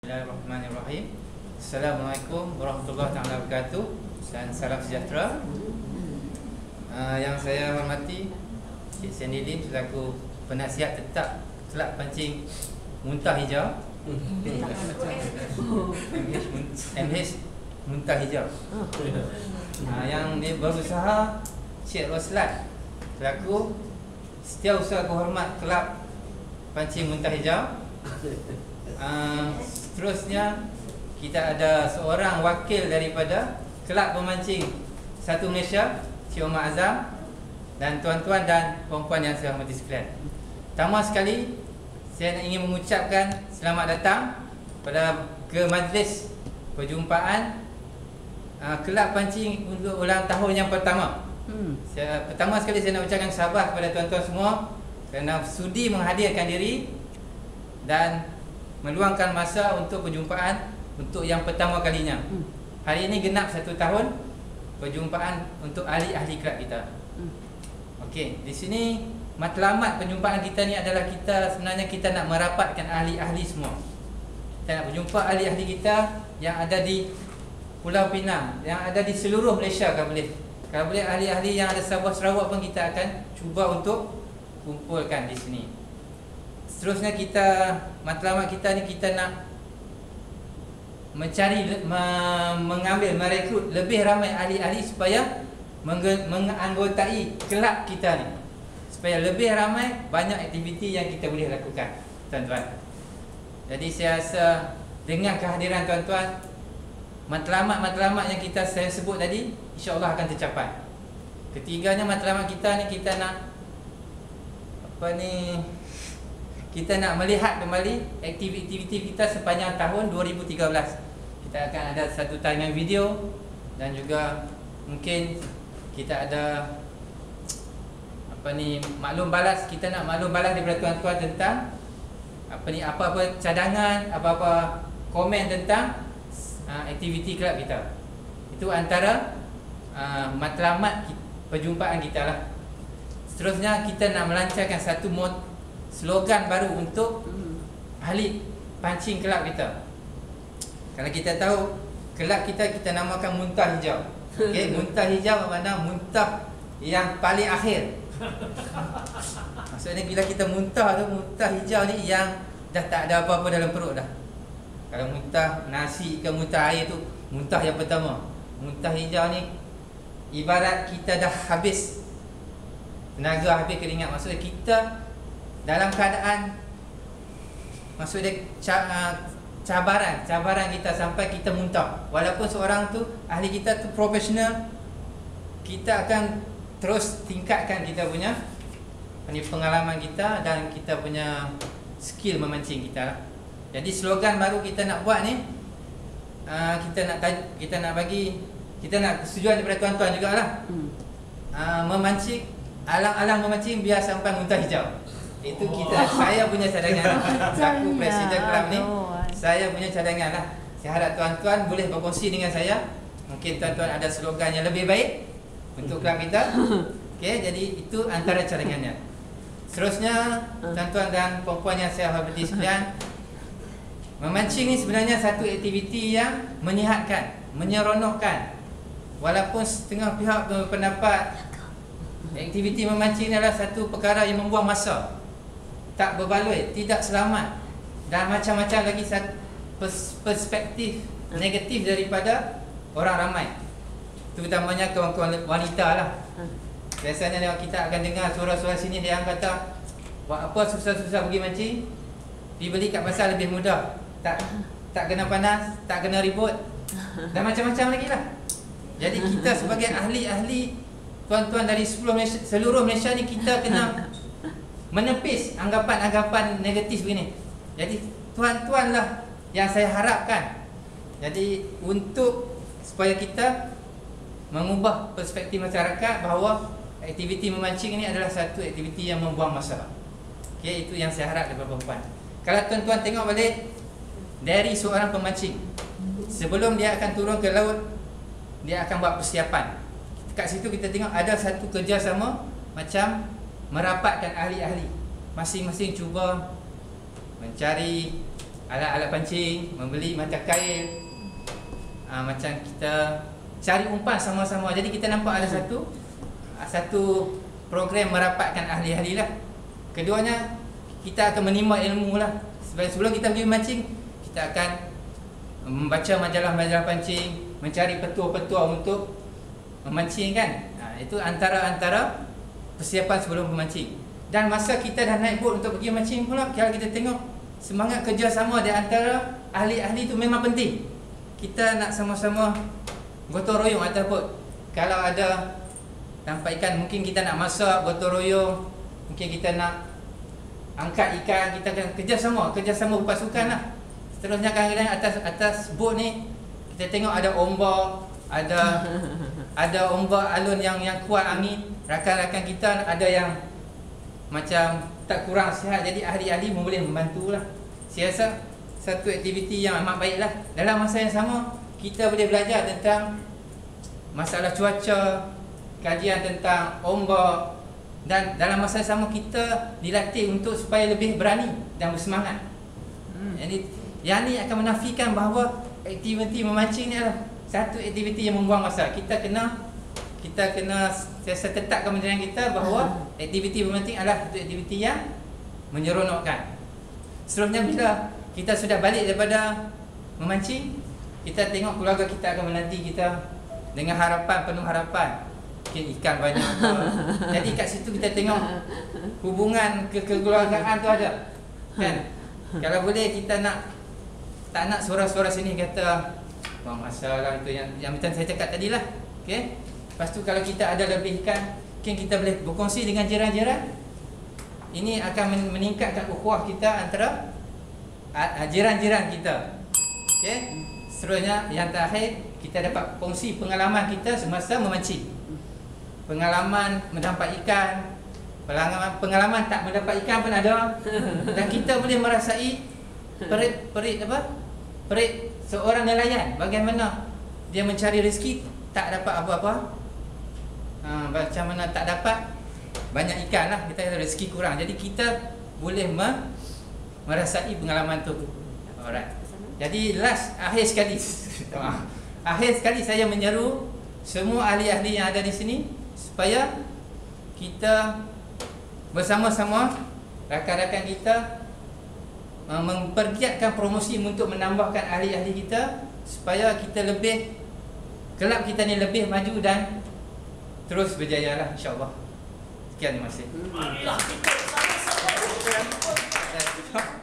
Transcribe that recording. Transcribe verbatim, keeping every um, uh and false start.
Bismillahirrahmanirrahim. Assalamualaikum warahmatullahi wabarakatuh dan salam sejahtera. uh, Yang saya hormati Cik Sandy Lim selaku penasihat tetap Kelab Pancing Muntah Hijau M H Muntah Hijau. uh, Yang dia berusaha Cik Roslan selaku Setiausaha Kehormat Kelab Pancing Muntah Hijau. Uh, seterusnya kita ada seorang wakil daripada Kelab Pemancing Satu Malaysia, Cik Omar Azam, dan tuan-tuan dan puan-puan yang saya hormati sekalian. Pertama sekali saya ingin mengucapkan selamat datang pada ke majlis perjumpaan uh, Kelab Pancing untuk ulang tahun yang pertama. Hmm. Saya, pertama sekali saya nak ucapkan sabar kepada tuan-tuan semua kerana sudi menghadirkan diri dan meluangkan masa untuk perjumpaan untuk yang pertama kalinya. Hmm. Hari ini genap satu tahun perjumpaan untuk ahli-ahli kelab kita. Hmm. Okey, di sini matlamat perjumpaan kita ni adalah kita sebenarnya kita nak merapatkan ahli-ahli semua. Kita nak berjumpa ahli-ahli kita yang ada di Pulau Pinang, yang ada di seluruh Malaysia kalau boleh. Kalau boleh ahli-ahli yang ada Sabah Sarawak pun kita akan cuba untuk kumpulkan di sini. Seterusnya kita, matlamat kita ni kita nak mencari, me, mengambil, merekrut lebih ramai ahli-ahli supaya menganggotai kelab kita ni, supaya lebih ramai banyak aktiviti yang kita boleh lakukan, tuan-tuan. Jadi saya rasa dengan kehadiran tuan-tuan, matlamat-matlamat yang kita saya sebut tadi insya-Allah akan tercapai. Ketiganya matlamat kita ni kita nak apa ni, kita nak melihat kembali aktiviti kita sepanjang tahun dua ribu tiga belas. Kita akan ada satu tayangan video dan juga mungkin kita ada apa ni, maklum balas. Kita nak maklum balas daripada tuan-tuan tentang apa ni, apa-apa cadangan, apa-apa komen tentang uh, aktiviti kelab kita. Itu antara uh, matlamat perjumpaan kita lah. Seterusnya kita nak melancarkan satu mod slogan baru untuk ahli pancing kelab kita. Kalau kita tahu kelab kita kita namakan Muntah Hijau. Okey, Muntah Hijau bermakna muntah yang paling akhir. Maksudnya bila kita muntah tu, muntah hijau ni yang dah tak ada apa-apa dalam perut dah. Kalau muntah nasi ke muntah air tu muntah yang pertama. Muntah hijau ni ibarat kita dah habis tenaga, habis keringat. Maksudnya kita dalam keadaan, maksudnya cabaran cabaran kita sampai kita muntah. Walaupun seorang tu ahli kita tu profesional, kita akan terus tingkatkan kita punya pengalaman kita dan kita punya skill memancing kita lah. Jadi slogan baru kita nak buat ni, kita nak kita nak bagi, kita nak setujuan daripada tuan-tuan jugalah. Memancing, alang-alang memancing biar sampai muntah hijau. Itu kita, saya punya cadangan selaku presiden kelab ni, saya punya cadangan lah. Saya harap tuan-tuan boleh berkongsi dengan saya. Mungkin tuan-tuan ada slogan yang lebih baik untuk kelab kita. Okey, jadi itu antara cadangannya. Seterusnya, tuan-tuan dan puan-puan yang saya hormati sekalian, memancing ni sebenarnya satu aktiviti yang menyihatkan, menyeronokkan. Walaupun setengah pihak berpendapat aktiviti memancing adalah satu perkara yang membuang masa, tak berbaloi, tidak selamat, dan macam-macam lagi perspektif negatif daripada orang ramai, terutamanya kawan-kawan wanita lah. Biasanya kita akan dengar suara-suara sini dia yang kata, buat apa susah-susah pergi mancing, pergi beli kat pasar lebih mudah, tak tak kena panas, tak kena ribut, dan macam-macam lagi lah. Jadi kita sebagai ahli-ahli, tuan-tuan dari Malaysia, seluruh Malaysia ni, kita kena menepis anggapan-anggapan negatif begini. Jadi tuan-tuan lah yang saya harapkan. Jadi untuk supaya kita mengubah perspektif masyarakat bahawa aktiviti memancing ini adalah satu aktiviti yang membuang masa. Okay, itu yang saya harap daripada perempuan. Kalau tuan-tuan tengok balik dari seorang pemancing, sebelum dia akan turun ke laut, dia akan buat persiapan. Kat situ kita tengok ada satu kerjasama macam merapatkan ahli-ahli, masing-masing cuba mencari alat-alat pancing, membeli macam kail, uh, macam kita cari umpan sama-sama. Jadi kita nampak ada satu satu program merapatkan ahli-ahli lah. Keduanya, kita akan menimba ilmu lah. Sebelum kita pergi memancing, kita akan membaca majalah-majalah pancing, mencari petua-petua untuk memancing kan. Ha, itu antara-antara persiapan sebelum memancing. Dan masa kita dah naik bot untuk pergi mancing pula, kalau kita tengok semangat kerjasama di antara ahli-ahli itu memang penting. Kita nak sama-sama gotong royong atas bot. Kalau ada nampak ikan, mungkin kita nak masak, gotong royong. Mungkin kita nak angkat ikan, kita akan kerjasama, kerjasama berpasukan lah. Seterusnya kadang-kadang atas atas bot ni, kita tengok ada ombak, ada ada ombak alun yang yang kuat angin. Rakan-rakan kita ada yang macam tak kurang sihat, jadi ahli-ahli boleh membantu lah. Saya rasa satu aktiviti yang amat baik lah. Dalam masa yang sama, kita boleh belajar tentang masalah cuaca, kajian tentang ombak, dan dalam masa yang sama kita dilatih untuk supaya lebih berani dan bersemangat. hmm. Jadi yang ni akan menafikan bahawa aktiviti memancing ni adalah satu aktiviti yang membuang masa. Kita kena kita kena sentiasa tetapkan pendidikan kita bahawa aktiviti memancing adalah satu aktiviti yang menyeronokkan. Seterusnya, bila kita sudah balik daripada memancing, kita tengok keluarga kita akan menanti kita dengan harapan, penuh harapan. Mungkin ikan banyak apa. Jadi kat situ kita tengok hubungan ke kekeluargaan tu ada kan. Kalau boleh kita nak tak nak suara-suara sini kata buang masa lah, itu yang yang macam saya cakap tadi lah. Okay? Lepas tu kalau kita ada lebih ikan, mungkin kita boleh berkongsi dengan jiran-jiran. Ini akan meningkatkan ukhuwah kita antara jiran-jiran kita. Okay? Seterusnya, yang terakhir, kita dapat kongsi pengalaman kita semasa memancing. Pengalaman mendapat ikan, pengalaman, pengalaman tak mendapat ikan pun ada. Dan kita boleh merasai perit-perit apa? Perit seorang nelayan, bagaimana dia mencari rezeki tak dapat apa-apa. Ha, macam mana tak dapat banyak ikan lah, kita kata rezeki kurang. Jadi kita boleh me merasai pengalaman tu. Alright. Jadi last, akhir sekali akhir sekali saya menyeru semua ahli-ahli yang ada di sini supaya kita bersama-sama rakan-rakan kita mempergiatkan promosi untuk menambahkan ahli-ahli kita supaya kita lebih, kelab kita ni lebih maju dan terus berjaya lah, insyaAllah. Sekian, terima kasih.